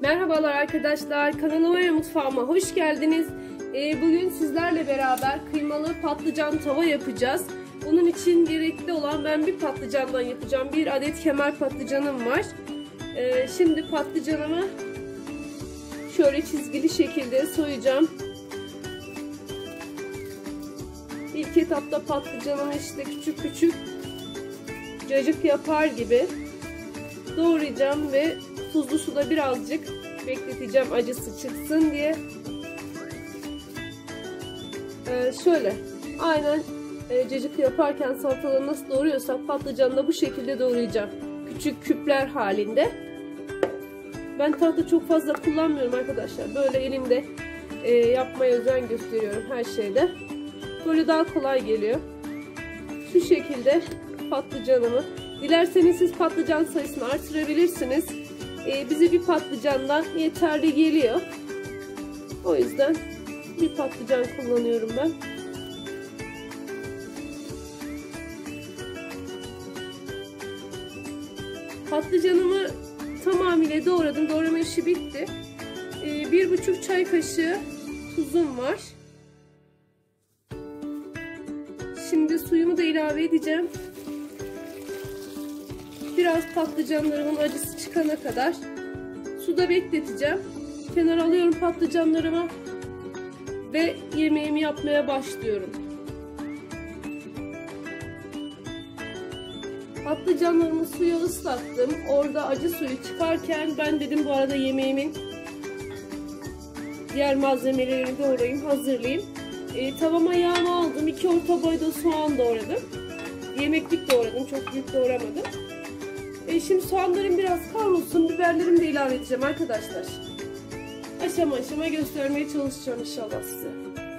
Merhabalar arkadaşlar, kanalıma ve mutfağıma hoş geldiniz. Bugün sizlerle beraber kıymalı patlıcan tava yapacağız. Bunun için gerekli olan ben bir patlıcandan yapacağım. 1 adet kemer patlıcanım var. Şimdi patlıcanımı şöyle çizgili şekilde soyacağım. İlk etapta patlıcanımı işte küçük küçük cacık yapar gibi doğrayacağım ve tuzlu suda birazcık bekleteceğim acısı çıksın diye. Şöyle aynen cacık yaparken salataları nasıl doğruyorsak patlıcanı da bu şekilde doğrayacağım. Küçük küpler halinde. Ben tahta çok fazla kullanmıyorum arkadaşlar. Böyle elimde yapmaya özen gösteriyorum her şeyde. Böyle daha kolay geliyor. Şu şekilde patlıcanımı. Dilerseniz siz patlıcan sayısını artırabilirsiniz. Bize bir patlıcandan yeterli geliyor. O yüzden bir patlıcan kullanıyorum ben. Patlıcanımı tamamıyla doğradım. Doğrama işi bitti. 1,5 çay kaşığı tuzum var. Şimdi suyumu da ilave edeceğim. Biraz patlıcanlarımın acısı çıkana kadar suda bekleteceğim. Kenara alıyorum patlıcanlarımı ve yemeğimi yapmaya başlıyorum. Patlıcanlarımı suya ıslattım. Orada acı suyu çıkarken ben dedim bu arada yemeğimin diğer malzemelerini doğrayayım, hazırlayayım. Tavama yağımı aldım. 2 orta boyda soğan doğradım. Yemeklik doğradım. Çok büyük doğramadım. Şimdi soğanlarım biraz kavrulsun. Biberlerimi de ilave edeceğim arkadaşlar. Aşama aşama göstermeye çalışacağım inşallah size.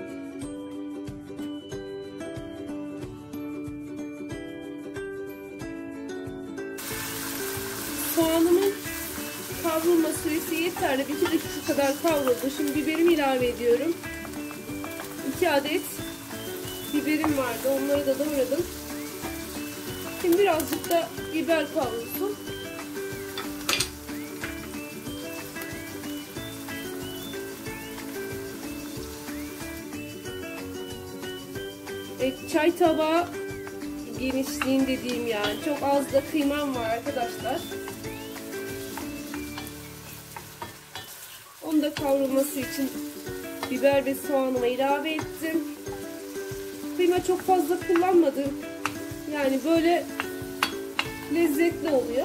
Soğanımın kavrulma süresi yeterli. 2 dakika kadar kavruldu. Şimdi biberimi ilave ediyorum. 2 adet biberim vardı. Onları da doğradım. Şimdi birazcık da biber kavrulsun. Çay tabağı genişliğinde diyeyim yani. Çok az da kıymam var arkadaşlar. Onu da kavrulması için biber ve soğanıma ilave ettim. Kıyma çok fazla kullanmadım. Yani böyle lezzetli oluyor.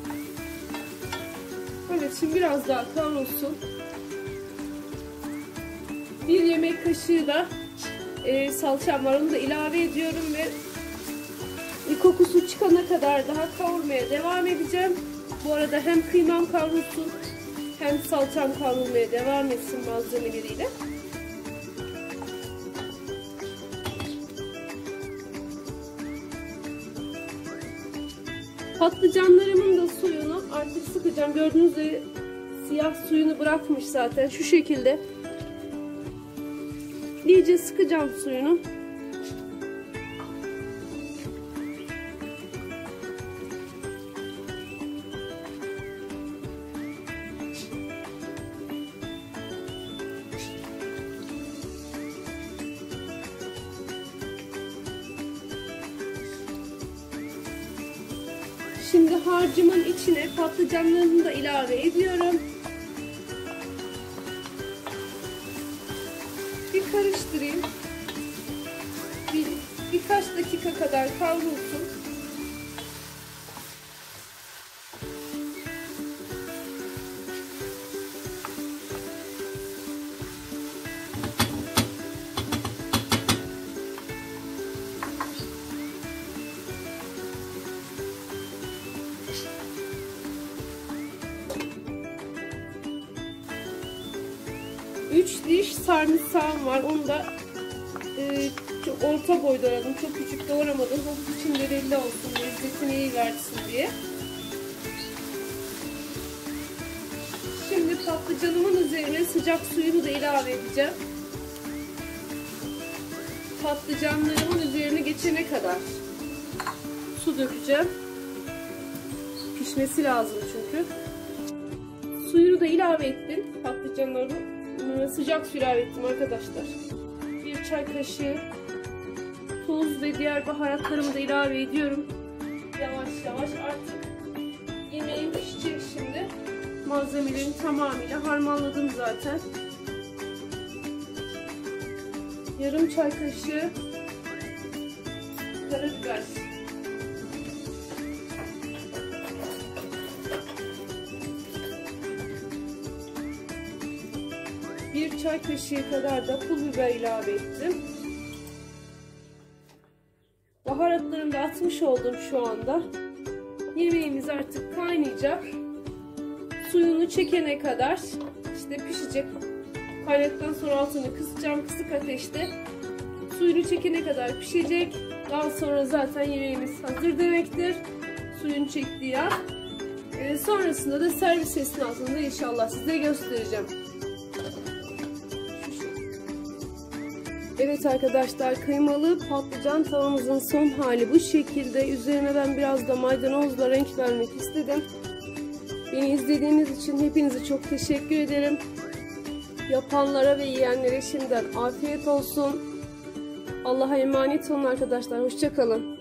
Evet, şimdi biraz daha kavrulsun. 1 yemek kaşığı da salçam var. Onu da ilave ediyorum ve kokusu çıkana kadar daha kavurmaya devam edeceğim. Bu arada hem kıymam kavrulsun hem salçam kavrulmaya devam etsin malzemeleriyle. Patlıcanlarımın da suyunu artık sıkacağım. Gördüğünüz gibi siyah suyunu bırakmış zaten. Şu şekilde iyice sıkacağım suyunu. Şimdi harcımın içine patlıcanlarını da ilave ediyorum. Bir karıştırayım. Birkaç dakika kadar kavrulsun. Üç diş sarımsağım var. Onu da çok orta boy doğradım. Çok küçük doğramadım. Hafif içinde belli olsun. Lezzetini iyi versin diye. Şimdi patlıcanımın üzerine sıcak suyunu da ilave edeceğim. Patlıcanlarımın üzerine geçene kadar su dökeceğim. Pişmesi lazım çünkü. Suyunu da ilave ettim. Patlıcanları sıcak su ilave ettim arkadaşlar. 1 çay kaşığı tuz ve diğer baharatlarımı da ilave ediyorum. Yavaş yavaş artık yemeğim pişecek şimdi. Malzemelerin tamamıyla harmanladım zaten. Yarım çay kaşığı karabiber. Bir çay kaşığı kadar da pul biber ilave ettim. Baharatlarımı da atmış oldum şu anda. Yemeğimiz artık kaynayacak. Suyunu çekene kadar işte pişecek. Kaynadıktan sonra altını kısacağım kısık ateşte. Suyunu çekene kadar pişecek. Daha sonra zaten yemeğimiz hazır demektir. Suyunu çektiği an. Sonrasında da servis esnasında inşallah size göstereceğim. Evet arkadaşlar, kıymalı patlıcan tavamızın son hali bu şekilde. Üzerine ben biraz da maydanozla renk vermek istedim. Beni izlediğiniz için hepinize çok teşekkür ederim. Yapanlara ve yiyenlere şimdiden afiyet olsun. Allah'a emanet olun arkadaşlar. Hoşça kalın.